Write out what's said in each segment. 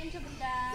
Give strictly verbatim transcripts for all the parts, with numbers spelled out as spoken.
કેમ છો બધા?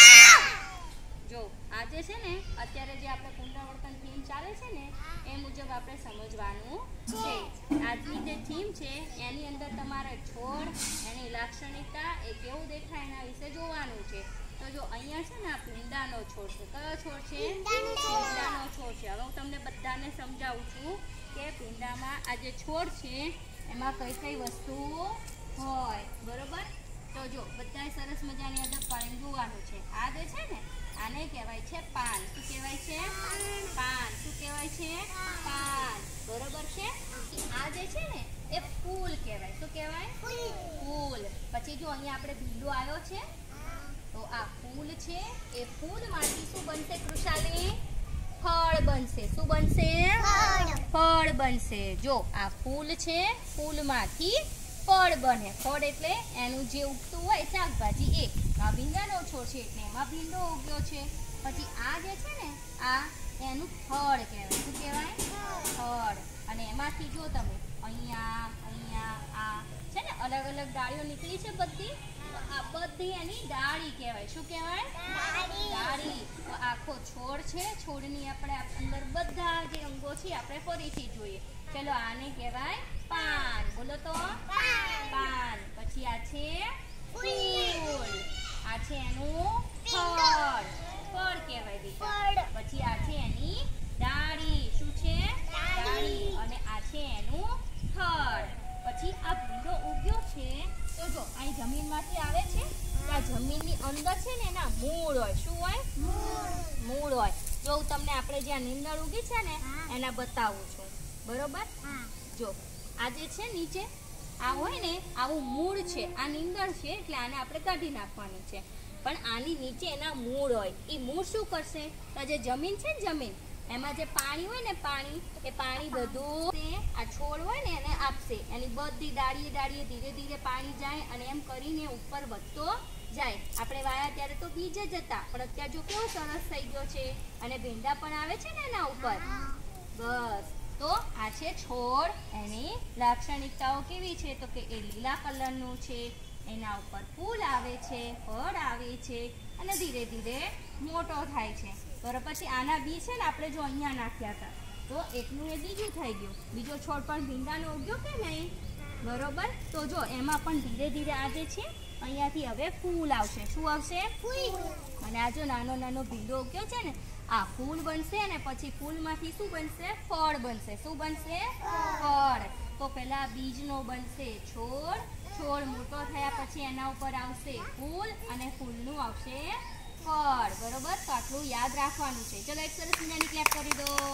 જો આજે છે ને અત્યારે જે આપણે પુનરાવર્તન થીમ ચાલે છે ને એ મુજબ આપણે સમજવાનું છે. આજની જે થીમ છે એની અંદર તમારે છોડ, એની લાક્ષણિકતા, એ કેવું દેખાય એના વિશે જોવાનું છે. તો જો અહીંયા છે ને આ ભીંડાનો છોડ છે. કયો છોડ છે? ભીંડાનો છોડ છે. હવે હું તમને બધાને સમજાવું છું કે ભીંડામાં આ જે છોડ છે એમાં કઈ કઈ વસ્તુઓ હોય, બરોબર? તો જો બધાએ સરસ મજાની અદબ પાડીને જોવાનું છે. આ જે છે ને આને કહેવાય છે પાન. શું કહેવાય છે? પાન. શું કહેવાય છે? પાન. બરોબર છે? આ જે છે ને એ ફૂલ કહેવાય. શું કહેવાય? ફૂલ. પછી જો અહીંયા આપણે ભીંડો આવ્યો છે તો આ ફૂલ છે. એ ફૂલમાંથી શું બનશે કૃષાલી? ફળ બનશે. શું બનશે? ફળ બનશે. જો આ ફૂલ છે, ફૂલમાંથી ફળ બને. ફળ એટલે એનું જે ઉગતું હોય શાકભાજી એ. આ ભીંડાનો છોડ છે એટલે એમાં ભીંડો ઉગ્યો છે. પછી આ જે છે ને આ એનું ફળ કહેવાય. શું કહેવાય? ફળ. અને એમાંથી જો તમે અહીંયા અહીંયા આ છે ને અલગ અલગ ડાળીઓ નીકળી છે બધી, તો આ બધી એની ડાળી કહેવાય. શું કહેવાય? ડાળી. તો આખો છોડ છે, છોડની આપણે અંદર બધા જે અંગો છે આપણે ફરીથી જોઈએ. ચલો આને કહેવાય પાન. બોલો તો પાન. પછી આ છે ફૂલ. આ છે એનું ફળ. ફળ કહેવાય દીકરા. પછી આ છે એની ડાળી. શું છે? ડાળી. અને આ છે એનું ફળ. પછી આ ભીંડો ઉગ્યો છે તો જો અહીં જમીનમાંથી આવે છે. આ જમીનની અંદર છે ને એના મૂળ હોય. શું હોય? મૂળ હોય. જો હું તમને આપણે જ્યાં નીંદણ ઉગી છે ને એના બતાવું છું, બરોબર? જો આ જે છે નીચે આ હોય ને આવું મૂળ છે. આ નીંદણ છે એટલે આને આપણે કાઢી નાખવાની છે. પણ આની નીચે એના મૂળ હોય. એ મૂળ શું કરશે? તો જે જમીન છે ને જમીન એમાં જે પાણી હોય ને પાણી એ પાણી બધું આ છોડ હોય ને એને આપશે. એની બધી ડાળીએ ડાળીએ ધીરે ધીરે પાણી જાય અને એમ કરીને ઉપર વધતો જાય. આપણે વાયા ત્યારે તો બીજ જ હતા, પણ અત્યારે જો કેવો સરસ થઈ ગયો છે અને ભીંડા પણ આવે છે ને એના ઉપર. બસ. તો આ છે છોડ. એની લાક્ષણિકતાઓ કેવી છે? તો કે એ લીલા કલરનું છે, એના ઉપર ફૂલ આવે છે, ફળ આવે છે અને ધીરે ધીરે મોટો થાય છે. બરાબર. પછી આના બી છે ને આપણે જો અહીંયા નાખ્યા હતા તો એટલું એ બીજું થઈ ગયું. બીજો છોડ પણ ભીંડાનો ઉગ્યો કે નહીં? બરોબર. તો જો એમાં પણ ધીરે ધીરે આ જે છે અહીંયાથી હવે ફૂલ આવશે. શું આવશે? ફૂલ. અને આ જો નાનો નાનો ભીંડો ઉગ્યો છે ને આ ફૂલ બનશે અને પછી ફૂલમાંથી શું બનશે? ફળ બનશે. શું બનશે? ફળ. તો પહેલા બીજનો બનશે છોડ. છોડ મોટો થયા પછી એના ઉપર આવશે ફૂલ અને ફૂલનું આવશે ફળ. બરોબર. તો આટલું યાદ રાખવાનું છે. ચલો એક સરસ મજાની ક્લેપ કરી દો.